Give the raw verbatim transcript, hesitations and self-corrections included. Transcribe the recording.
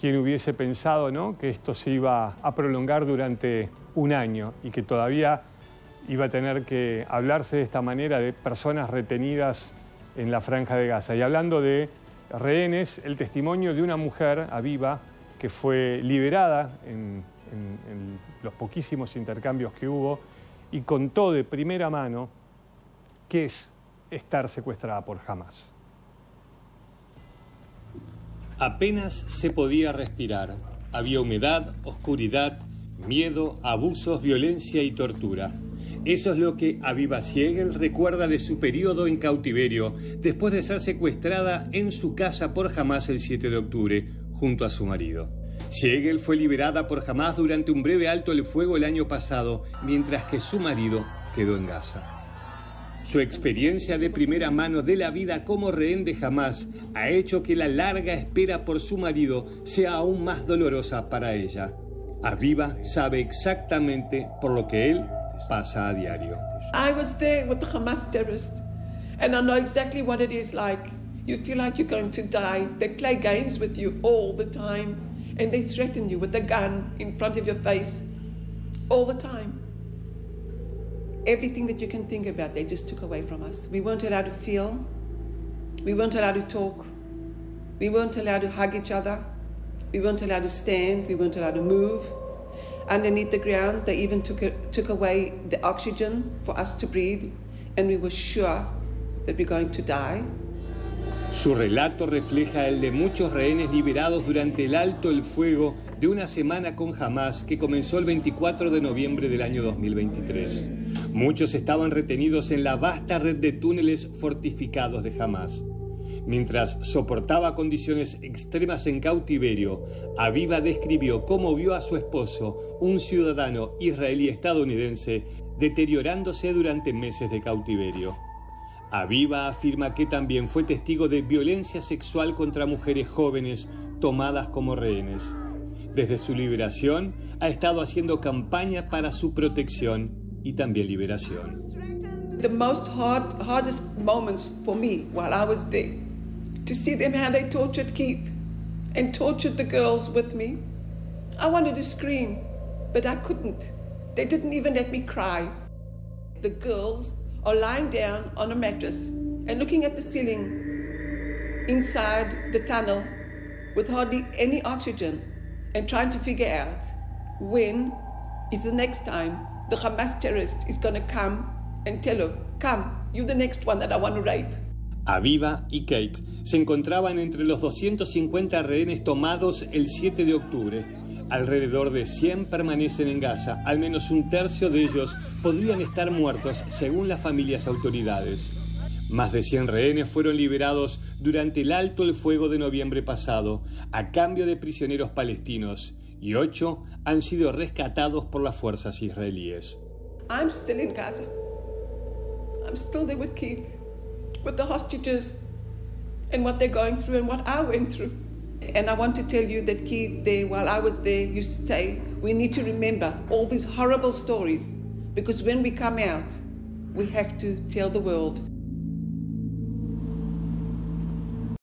¿Quién hubiese pensado, ¿no?, que esto se iba a prolongar durante un año y que todavía iba a tener que hablarse de esta manera de personas retenidas en la Franja de Gaza? Y hablando de rehenes, el testimonio de una mujer, Aviva, que fue liberada en, en, en los poquísimos intercambios que hubo y contó de primera mano qué es estar secuestrada por Hamás. Apenas se podía respirar. Había humedad, oscuridad, miedo, abusos, violencia y tortura. Eso es lo que Aviva Siegel recuerda de su periodo en cautiverio, después de ser secuestrada en su casa por Hamás el siete de octubre, junto a su marido. Siegel fue liberada por Hamás durante un breve alto el fuego el año pasado, mientras que su marido quedó en Gaza. Su experiencia de primera mano de la vida como rehén de Hamás ha hecho que la larga espera por su marido sea aún más dolorosa para ella. Aviva sabe exactamente por lo que él pasa a diario. I was there with the Hamas terrorists, and I know exactly what it is like. You feel like you're going to die. They play games with you all the time, and they threaten you with a gun in front of your face all the time. Everything that you can think about, they just took away from us. We weren't allowed to feel. We weren't allowed to talk. We weren't allowed to hug each other. We weren't allowed to stand. We weren't allowed to move. Underneath the ground, they even took, it, took away the oxygen for us to breathe, and we were sure that we're going to die. Su relato refleja el de muchos rehenes liberados durante el alto el fuego de una semana con Hamás que comenzó el veinticuatro de noviembre del año dos mil veintitrés. Muchos estaban retenidos en la vasta red de túneles fortificados de Hamás. Mientras soportaba condiciones extremas en cautiverio, Aviva describió cómo vio a su esposo, un ciudadano israelí-estadounidense, deteriorándose durante meses de cautiverio. Aviva afirma que también fue testigo de violencia sexual contra mujeres jóvenes tomadas como rehenes. Desde su liberación, ha estado haciendo campaña para su protección y también liberación. The most hard, hardest moments for me while I was there, to see them how they tortured Keith and tortured the girls with me. I wanted to scream, but I couldn't. They didn't even let me cry. The girls are lying down on a mattress and looking at the ceiling inside the tunnel with hardly any oxygen and trying to figure out when is the next time the Hamas terrorist is going to come and tell her, come, you're the next one that I want to rape. Aviva y Kate se encontraban entre los doscientos cincuenta rehenes tomados el siete de octubre. Alrededor de cien permanecen en Gaza. Al menos un tercio de ellos podrían estar muertos, según las familias autoridades. Más de cien rehenes fueron liberados durante el alto el fuego de noviembre pasado, a cambio de prisioneros palestinos, y ocho han sido rescatados por las fuerzas israelíes. I'm still in Gaza. I'm still there with Keith, with the hostages, and what they're going through and what I went through. And I want to tell you that Keith there, while I was there, used to say, we need to remember all these horrible stories, because when we come out, we have to tell the world